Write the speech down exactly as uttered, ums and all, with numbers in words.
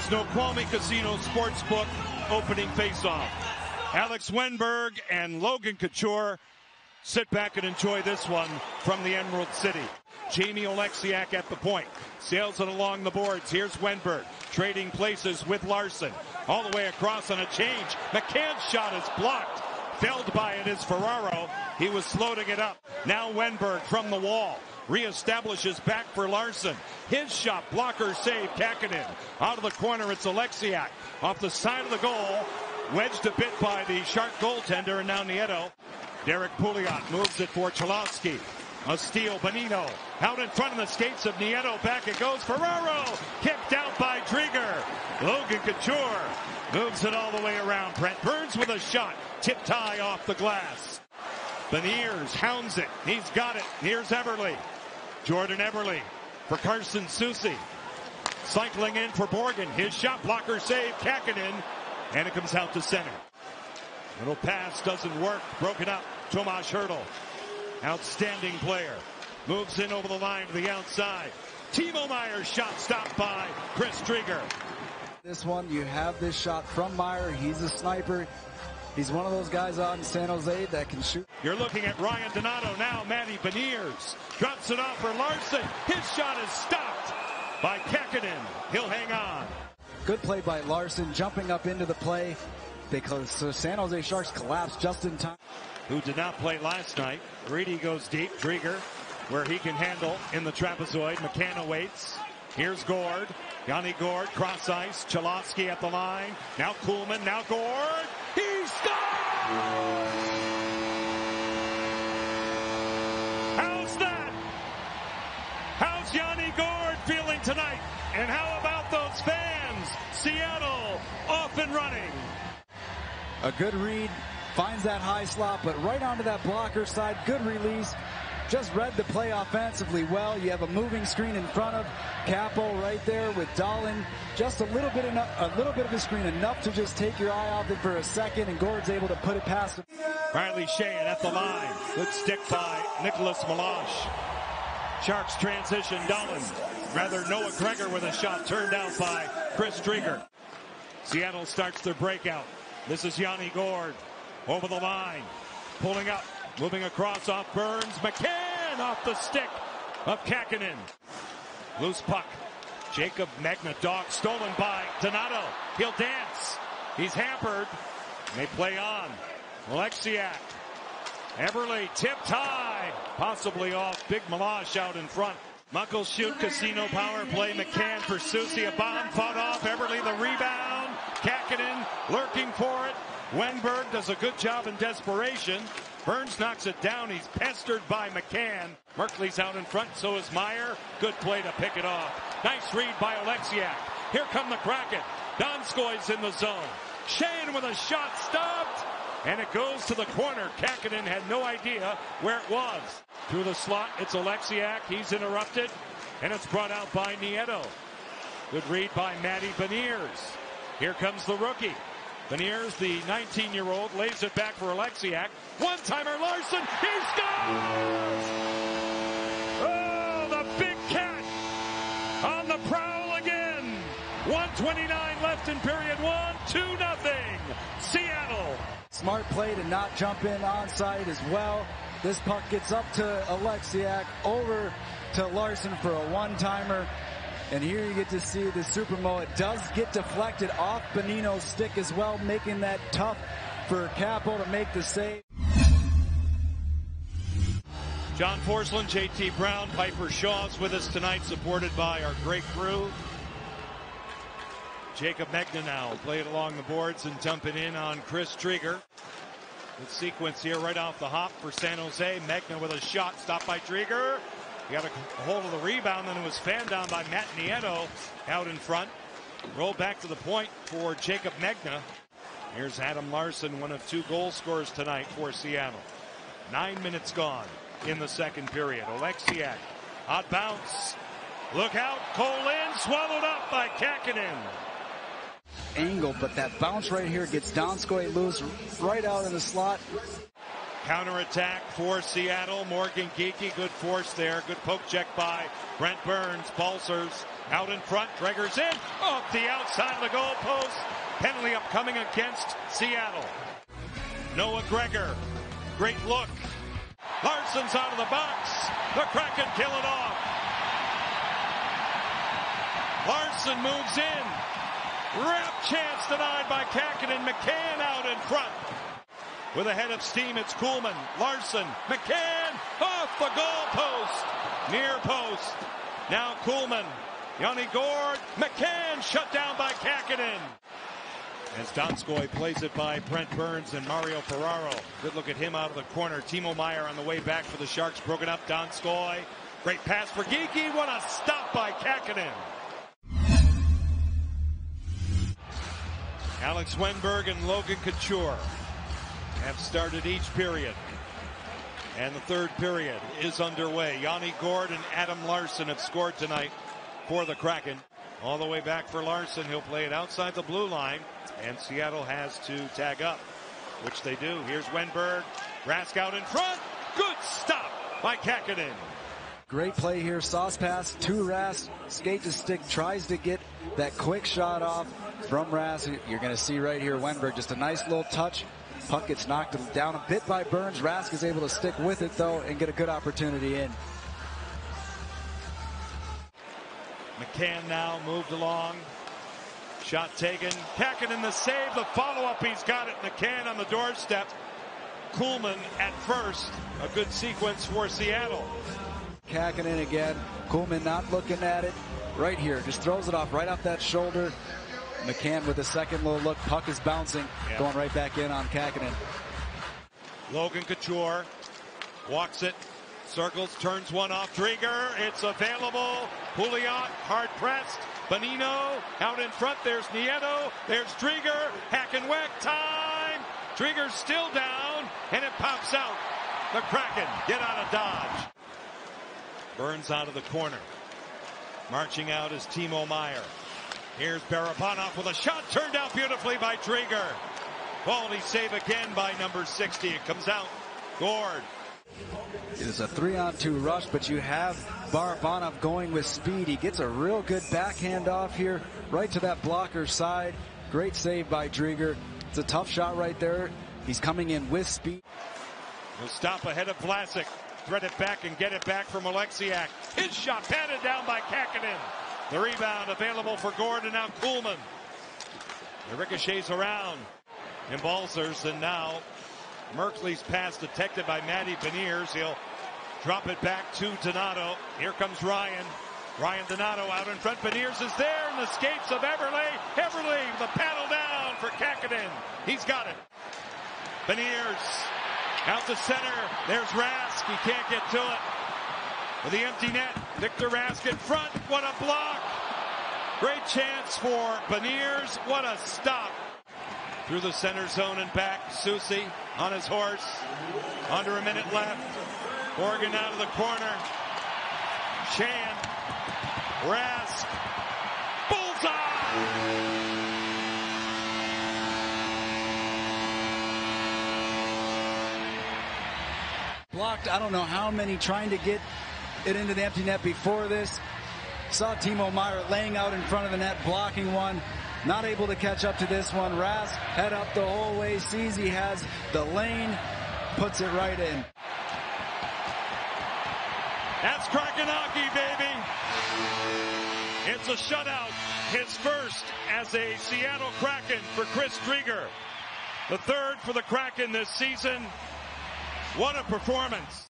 Snoqualmie Casino Sportsbook opening faceoff. Alex Wenberg and Logan Couture sit back and enjoy this one from the Emerald City. Jamie Oleksiak at the point. Sails it along the boards. Here's Wenberg trading places with Larson. All the way across on a change. McCann's shot is blocked. Felled by it is Ferraro. He was floating it up. Now Wenberg from the wall. Reestablishes back for Larson. His shot, blocker save, Kakinen. Out of the corner, it's Oleksiak. Off the side of the goal. Wedged a bit by the Shark goaltender, and now Nieto. Derek Pouliot moves it for Cholowski. A steal, Bonino. Out in front of the skates of Nieto. Back it goes. Ferraro. Kicked out by Drieger. Logan Couture moves it all the way around. Brent Burns with a shot. Tipped high off the glass. Beniers hounds it. He's got it. Here's Eberle. Jordan Eberle for Carson Soucy. Cycling in for Borgen. His shot blocker save. Kakinen. And it comes out to center. Little pass doesn't work. Broken up. Tomas Hertl. Outstanding player. Moves in over the line to the outside. Timo Meier's shot stopped by Chris Drieger. This one, you have this shot from Meier. He's a sniper. He's one of those guys out in San Jose that can shoot. You're looking at Ryan Donato now. Matty Beniers drops it off for Larson. His shot is stopped by Kakinen. He'll hang on. Good play by Larson, jumping up into the play because the San Jose Sharks collapsed just in time. Who did not play last night. Reedy goes deep. Drieger, where he can handle in the trapezoid. McCann awaits. Here's Gord. Yanni Gord, cross ice. Cholowski at the line. Now Kuhlman, now Gord. He scores! How's that? How's Yanni Gord feeling tonight? And how about those fans? Seattle off and running. A good read. Finds that high slot, but right onto that blocker side. Good release. Just read the play offensively well. You have a moving screen in front of Capo right there with Dahlin. Just a little bit enough, a little bit of a screen, enough to just take your eye off it for a second, and Gord's able to put it past him. Riley Sheahan at the line. Good stick by Nicholas Meloche. Sharks transition. Dahlin. Rather Noah Gregor with a shot turned out by Chris Drieger. Seattle starts their breakout. This is Yanni Gord. Over the line, pulling up, moving across off Burns. McCann off the stick of Kakinen. Loose puck. Jacob Megna, dog stolen by Donato. He'll dance. He's hampered. They play on. Oleksiak. Eberle tipped high. Possibly off. Big Meloche out in front. Muckleshoot Casino power play. McCann for Soucy. A bomb fought off. Eberle the rebound. Kakinen lurking for it. Wenberg does a good job in desperation. Burns knocks it down. He's pestered by McCann. Merkley's out in front, so is Meier. Good play to pick it off. Nice read by Oleksiak. Here come the Kraken. Donskoy's in the zone. Sheahan with a shot stopped. And it goes to the corner. Kakinen had no idea where it was. Through the slot, it's Oleksiak. He's interrupted. And it's brought out by Nieto. Good read by Matty Beniers. Here comes the rookie. Beniers, the nineteen-year-old, lays it back for Oleksiak. One-timer Larson, he scores! Oh, the big cat on the prowl again. one twenty-nine left in period one, two nothing. Seattle. Smart play to not jump in onside as well. This puck gets up to Oleksiak, over to Larson for a one-timer. And here you get to see the Supermo. It does get deflected off Bonino's stick as well, making that tough for Capo to make the save. John Forsland, J T Brown, Piper Shaw's with us tonight, supported by our great crew. Jacob Megna now play it along the boards and dump it in on Chris Drieger. Good sequence here right off the hop for San Jose. Megna with a shot stopped by Drieger. He got a hold of the rebound, then it was fanned down by Matt Nieto out in front. Rolled back to the point for Jacob Megna. Here's Adam Larson, one of two goal scorers tonight for Seattle. Nine minutes gone in the second period. Oleksiak, hot bounce. Look out, Cole in, swallowed up by Kakinen. Angle, but that bounce right here gets Donskoy loose right out in the slot. Counterattack for Seattle. Morgan Geekie, good force there. Good poke check by Brent Burns. Balcers out in front. Dreger's in. Off the outside of the goalpost. Penalty upcoming against Seattle. Noah Gregor. Great look. Larson's out of the box. The Kraken kill it off. Larson moves in. Wrap chance denied by Kähkönen. McCann out in front. With a head of steam, it's Kuhlman. Larson. McCann off the goal post. Near post. Now Kuhlman. Yanni Gourde. McCann shut down by Kähkönen. As Donskoy plays it by Brent Burns and Mario Ferraro. Good look at him out of the corner. Timo Meier on the way back for the Sharks. Broken up. Donskoy. Great pass for Geekie. What a stop by Kähkönen. Alex Wennberg and Logan Couture have started each period. And the third period is underway. Yanni Gourde and Adam Larsson have scored tonight for the Kraken. All the way back for Larsson. He'll play it outside the blue line. And Seattle has to tag up, which they do. Here's Wennberg. Rask out in front. Good stop by Kähkönen. Great play here. Sauce pass to Rask. Skate to stick. Tries to get that quick shot off from Rask. You're going to see right here Wennberg. Just a nice little touch. Puck gets knocked down a bit by Burns. Rask is able to stick with it, though, and get a good opportunity in. McCann now moved along. Shot taken. Kähkönen the save. The follow-up. He's got it. McCann on the doorstep. Kuhlman at first. A good sequence for Seattle. Kähkönen again. Kuhlman not looking at it. Right here. Just throws it off right off that shoulder. McCann with a second little look. Puck is bouncing. Yeah. Going right back in on Kähkönen. Logan Couture walks it. Circles. Turns one off. Driedger. It's available. Pouliot hard pressed. Bonino out in front. There's Nieto. There's Driedger. Hackenweck. Time. Driedger's still down. And it pops out. The Kraken get out of dodge. Burns out of the corner. Marching out is Timo Meier. Here's Barabanov with a shot turned out beautifully by Driedger. Quality save again by number sixty. It comes out. Gourde. It is a three-on-two rush, but you have Barabanov going with speed. He gets a real good backhand off here, right to that blocker's side. Great save by Driedger. It's a tough shot right there. He's coming in with speed. He'll stop ahead of Vlasic. Thread it back and get it back from Alexiak. His shot patted down by Kähkönen. The rebound available for Gourde and now Kuhlman. The ricochets around. And Balcers, and now Merkley's pass detected by Matty Beniers. He'll drop it back to Donato. Here comes Ryan. Ryan Donato out in front. Beniers is there in the skates of Eberle. Eberle, the paddle down for Kähkönen. He's got it. Beniers out to center. There's Rask. He can't get to it. With the empty net. Victor Rask in front. What a block. Great chance for Beniers. What a stop. Through the center zone and back. Susi on his horse. Under a minute left. Morgan out of the corner. Chan. Rask. Bullseye! Blocked, I don't know how many trying to get it into the empty net before this. Saw Timo Meier laying out in front of the net, blocking one. Not able to catch up to this one. Rask head up the whole way, sees he has the lane, puts it right in. That's Kraken hockey, baby. It's a shutout. His first as a Seattle Kraken for Chris Driedger. The third for the Kraken this season. What a performance.